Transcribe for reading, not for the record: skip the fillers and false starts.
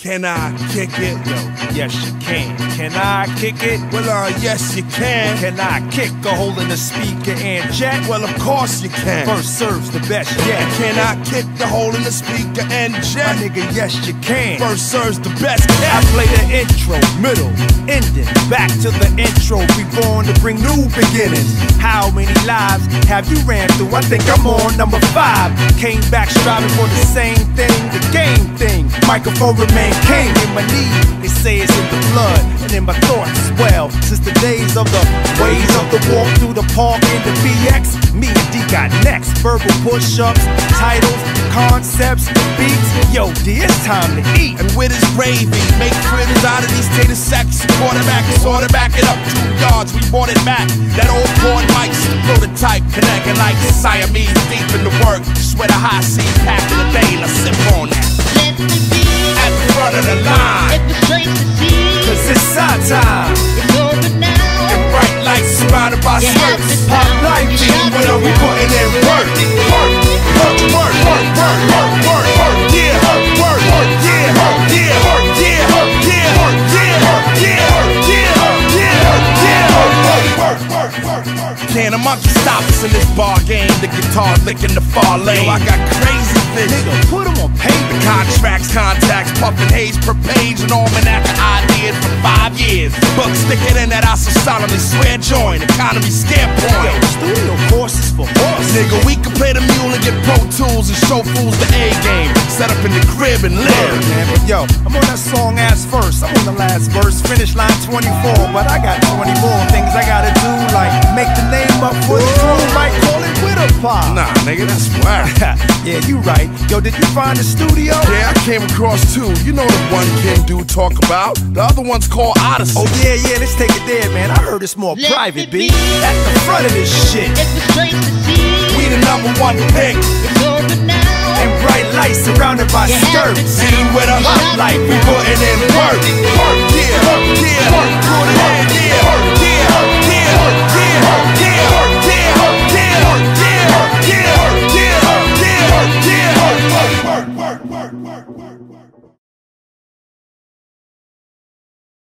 Can I kick it? Yo, yes you can. Can I kick it? Well, yes you can. Can I kick a hole in the speaker and jet? Well, of course you can. First serves the best, yeah. Can I kick the hole in the speaker and jet? My nigga, yes you can. First serves the best, I play the intro, middle, ending, back to the intro. We born to bring new beginnings. How many lives have you ran through? I think I'm on number 5. Came back striving for the same thing, the game thing. Microphone remain king in my need. They say it's in the blood and in my thoughts as well. Since the days of the ways of the walk through the park in the BX, me and D got next. Verbal push-ups, titles, concepts, beats. Yo, D, it's time to eat. And with his gravy, make fritters out of these tater sacks. Quarterback, sort of back it up 2 yards. We bought it back. That old board mic's the prototype, connecting like Siamese deep in the work. Sweat a high C pack in the day. Let's sip on that. Let me be At the front of the line. at the place to see. Cause it's our time. It's over now. And bright lights surrounded by You have skirts. to Pop sound life you team, shout what it are we out. putting in work? Work, work, work, work, work, work, work, work, yeah, work, work, work, yeah, work, yeah, work, yeah, work, yeah, work, yeah, work, yeah, work, yeah, work, yeah, work, yeah, work, work, work, work, work. Can a monkey stop us in this bar game? The guitar licking the far lane. Yo, I got crazy vision. Nigga, put them on paper. Contracts, contacts, puffin' haze per page, an almanac of ideas for 5 years. Buck sticking in that I so solemnly swear join. Economy scare Yo, point. studio courses for horse. Nigga, we can play the mule and get Pro Tools and show fools the A game. Set up in the crib and live. Man, but yo, I'm on that song ass first. I'm on the last verse, finish line 24. But I got 20 more things I gotta do, like make the name up for the crew, might call it Widow Pop. Nah, nigga, that's whack. Yeah, you right. Yo, did you find the studio? Yeah, I came across 2. You know the one Kim dude talk about. The other one's called Odyssey. Oh yeah, let's take it there, man. I heard it's more Let private, it B. be. At the front of this shit. It's the place to see. We the #1 pick. It's over now. And bright lights surrounded by You have skirts. to Team with us, Pop life, we putting in work. Work, yeah, work, yeah, work, good hand.